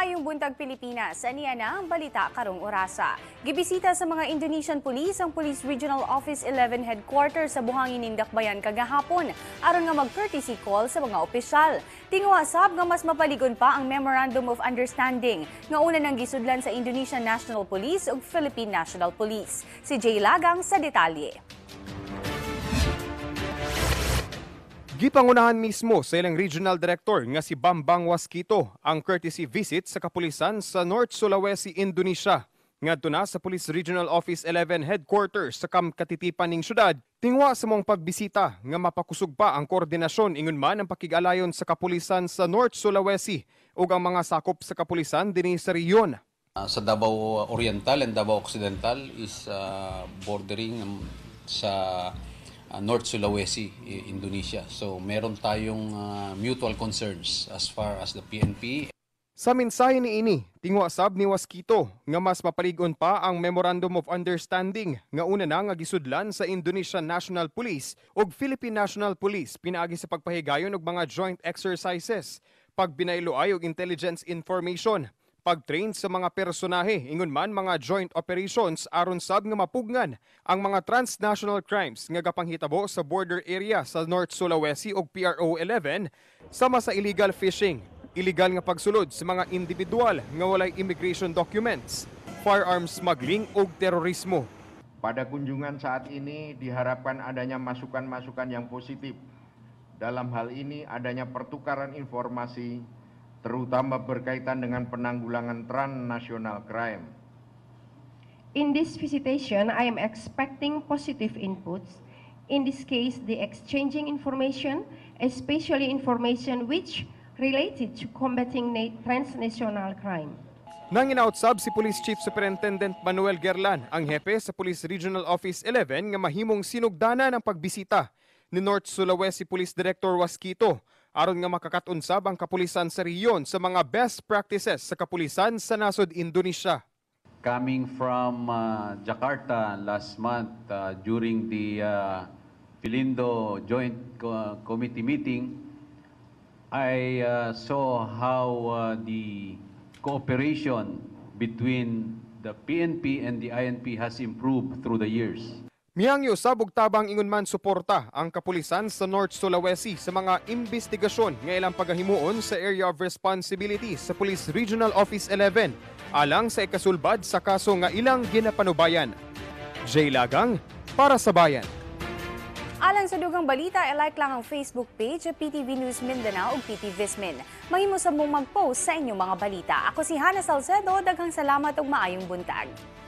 Maayong buntag Pilipinas, aniya na ang balita karong orasa. Gibisita sa mga Indonesian Police ang Police Regional Office 11 Headquarters sa Buhangin Dakbayan kagahapon aron nga mag-courtesy call sa mga opisyal. Tingwa sab nga mas mapaligon pa ang Memorandum of Understanding nga una nang gisudlan sa Indonesian National Police ug Philippine National Police. Si Jay Lagang sa detalye. Gipangunahan mismo sa ilang regional director nga si Bambang Waskito ang courtesy visit sa kapulisan sa North Sulawesi, Indonesia. Ngadto na sa Police Regional Office 11 Headquarters sa Kamkatitipan ning syudad, tingwa sa mong pagbisita nga mapakusog pa ang koordinasyon ingon man ang pakigalayon sa kapulisan sa North Sulawesi ug ang mga sakop sa kapulisan dinhi sa rehiyon. Sa Davao Oriental and Davao Occidental is bordering sa North Sulawesi, Indonesia. So meron tayong mutual concerns as far as the PNP. Sa mensahe ni ini, tingwa sab ni Waskito nga mas mapaligon pa ang Memorandum of Understanding nga una na nga gisudlan sa Indonesian National Police ug Philippine National Police pinaagi sa pagpahigayon og mga joint exercises, pagbinayloay og intelligence information, pag-train sa mga personahe, ingon man mga joint operations aron sab nga mapugnan ang mga transnational crimes nga gapanghitabo sa border area sa North Sulawesi ug PRO 11 sama sa illegal fishing, illegal nga pagsulod sa mga individual nga walay immigration documents, firearms smuggling ug terorismo. Pada kunjungan saat ini diharapkan adanya masukan-masukan yang positif. Dalam hal ini adanya pertukaran informasi terutama berkaitan dengan penanggulangan transnational crime. In this visitation, I am expecting positive inputs. In this case, the exchanging information, especially information which related to combating transnational crime. Nanginautsab si Police Chief Superintendent Manuel Gerlan, ang hepe sa Police Regional Office 11 nga mahimong sinugdanan ang pagbisita ni North Sulawesi Police Director Waskito aron nga makakatunsab ang kapulisan sa rehiyon sa mga best practices sa kapulisan sa nasod Indonesia. Coming from Jakarta last month during the Pilindo Joint Committee meeting, I saw how the cooperation between the PNP and the INP has improved through the years. Miyangyo sabog tabang ingon man suporta ang kapulisan sa North Sulawesi sa mga investigasyon nga ilang pagahimuon sa Area of Responsibility sa Police Regional Office 11 alang sa ikasulbad sa kaso nga ilang ginapanubayan. Jay Lagang para sa Bayan. Alang sa dugang balita, i-like lang ang Facebook page at PTV News Mindanao ug PT Vismin. Mahimo sa mong mag-post sa inyong mga balita. Ako si Hannah Salcedo, daghang salamat ug maayong buntag.